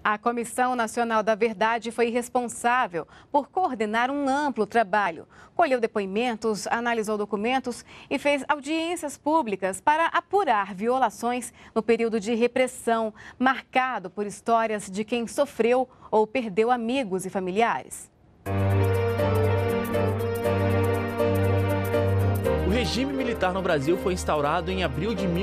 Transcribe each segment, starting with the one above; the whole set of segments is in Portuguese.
A Comissão Nacional da Verdade foi responsável por coordenar um amplo trabalho. Colheu depoimentos, analisou documentos e fez audiências públicas para apurar violações no período de repressão, marcado por histórias de quem sofreu ou perdeu amigos e familiares. O regime militar no Brasil foi instaurado em abril de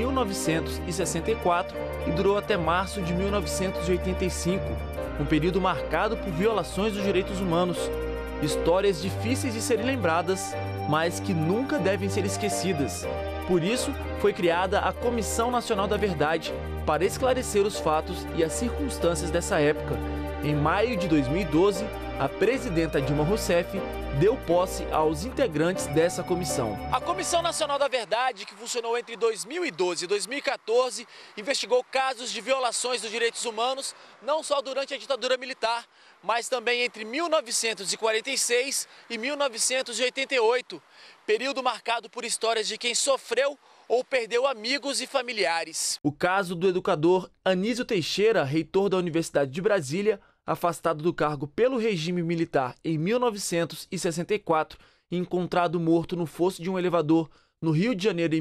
1964 e durou até março de 1985, um período marcado por violações dos direitos humanos. Histórias difíceis de serem lembradas, mas que nunca devem ser esquecidas. Por isso, foi criada a Comissão Nacional da Verdade, para esclarecer os fatos e as circunstâncias dessa época. Em maio de 2012, a presidenta Dilma Rousseff deu posse aos integrantes dessa comissão. A Comissão Nacional da Verdade, que funcionou entre 2012 e 2014, investigou casos de violações dos direitos humanos, não só durante a ditadura militar, mas também entre 1946 e 1988, período marcado por histórias de quem sofreu ou perdeu amigos e familiares. O caso do educador Anísio Teixeira, reitor da Universidade de Brasília, afastado do cargo pelo regime militar em 1964 e encontrado morto no fosso de um elevador no Rio de Janeiro em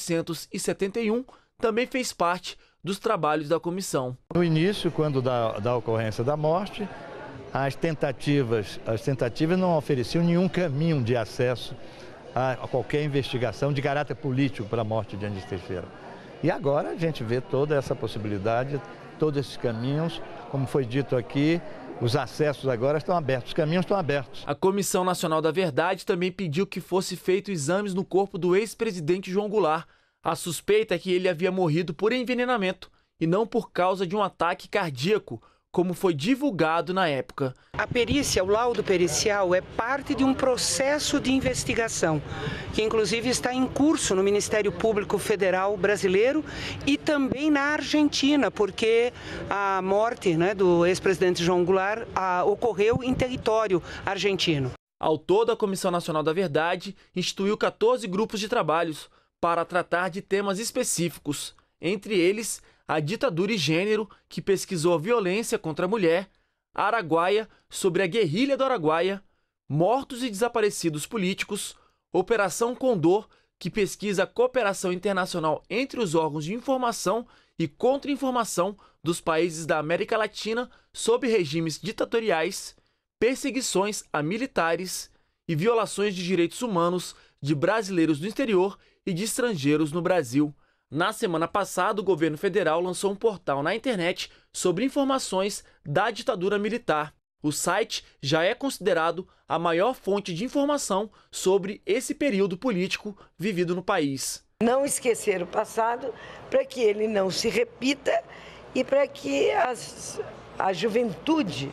1971, também fez parte dos trabalhos da comissão. No início, quando da ocorrência da morte, as tentativas não ofereciam nenhum caminho de acesso a qualquer investigação de caráter político para a morte de Anísio Teixeira. E agora a gente vê toda essa possibilidade, todos esses caminhos, como foi dito aqui, os acessos agora estão abertos, os caminhos estão abertos. A Comissão Nacional da Verdade também pediu que fosse feito exames no corpo do ex-presidente João Goulart. A suspeita é que ele havia morrido por envenenamento e não por causa de um ataque cardíaco, como foi divulgado na época. A perícia, o laudo pericial, é parte de um processo de investigação, que inclusive está em curso no Ministério Público Federal brasileiro e também na Argentina, porque a morte, do ex-presidente João Goulart ocorreu em território argentino. Ao todo, a Comissão Nacional da Verdade instituiu 14 grupos de trabalhos para tratar de temas específicos, entre eles a ditadura e gênero, que pesquisou a violência contra a mulher, a Araguaia, sobre a guerrilha do Araguaia, mortos e desaparecidos políticos, Operação Condor, que pesquisa a cooperação internacional entre os órgãos de informação e contra-informação dos países da América Latina sob regimes ditatoriais, perseguições a militares e violações de direitos humanos de brasileiros no exterior e de estrangeiros no Brasil. Na semana passada, o governo federal lançou um portal na internet sobre informações da ditadura militar. O site já é considerado a maior fonte de informação sobre esse período político vivido no país. Não esquecer o passado para que ele não se repita e para que a juventude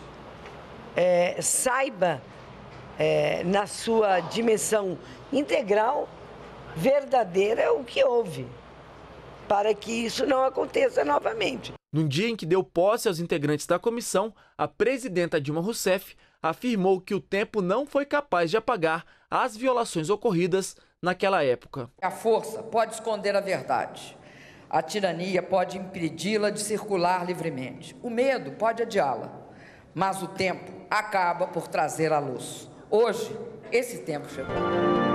saiba, na sua dimensão integral, verdadeira, o que houve, para que isso não aconteça novamente. No dia em que deu posse aos integrantes da comissão, a presidenta Dilma Rousseff afirmou que o tempo não foi capaz de apagar as violações ocorridas naquela época. A força pode esconder a verdade. A tirania pode impedi-la de circular livremente. O medo pode adiá-la. Mas o tempo acaba por trazer à luz. Hoje, esse tempo chegou.